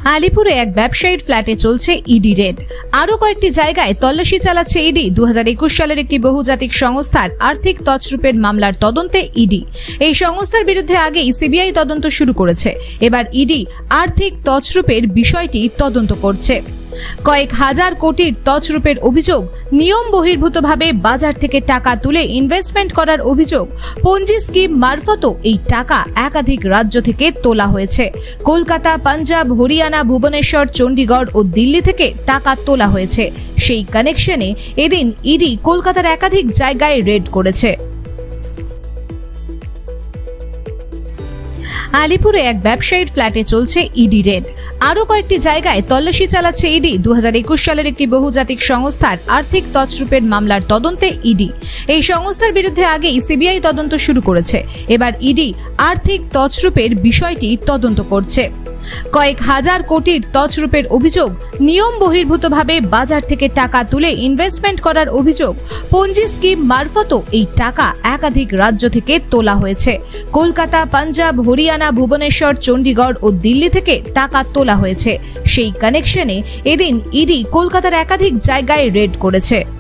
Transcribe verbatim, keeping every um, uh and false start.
আলিপুরে এক ব্যবসায়ীর ফ্ল্যাটে চলছে ইডি রেড। আরো কয়েকটি জায়গায় তল্লাশি চালাচ্ছে ইডি। দু হাজার একুশ সালের একটি বহুজাতিক সংস্থার আর্থিক তছরূপের মামলার তদন্তে ইডি। এই সংস্থার বিরুদ্ধে আগেই সিবিআই তদন্ত শুরু করেছে। এবার ইডি আর্থিক তছরূপের বিষয়টি তদন্ত করছে। কয়েক হাজার কোটির তছরূপের অভিযোগ, নিয়ম বহির্ভূতভাবে বাজার থেকে টাকা তুলে ইনভেস্টমেন্ট করার অভিযোগ, পঞ্জি স্কিম মারফতও এই টাকা একাধিক রাজ্য থেকে তোলা হয়েছে। কলকাতা, পাঞ্জাব, হরিয়ানা, ভুবনেশ্বর, চণ্ডীগড় ও দিল্লি থেকে টাকা তোলা হয়েছে। সেই কানেকশনে এদিন ইডি কলকাতার একাধিক জায়গায় রেড করেছে। আলিপুরে এক ব্যবসায়ীর ফ্ল্যাটে চলছে ইডি রেড। আরো কয়েকটি জায়গায় তল্লাশি চালাচ্ছে ইডি। দু হাজার একুশ সালের একটি বহুজাতিক সংস্থার আর্থিক তছরূপের মামলার তদন্তে ইডি। এই সংস্থার বিরুদ্ধে আগেই সিবিআই তদন্ত শুরু করেছে। এবার ইডি আর্থিক তছরূপের বিষয়টি তদন্ত করছে। কয়েক হাজার কোটির তছরূপের অভিযোগ, নিয়ম বহির্ভূতভাবে বাজার থেকে টাকা তুলে ইনভেস্টমেন্ট করার অভিযোগ, পঞ্জি স্কিম মারফতও এই টাকা একাধিক রাজ্য থেকে তোলা হয়েছে। কলকাতা, পাঞ্জাব, হরিয়ানা, ভুবনেশ্বর, চণ্ডীগড় ও দিল্লি থেকে টাকা তোলা হয়েছে। সেই কানেকশনে এদিন ইডি কলকাতার একাধিক জায়গায় রেড করেছে।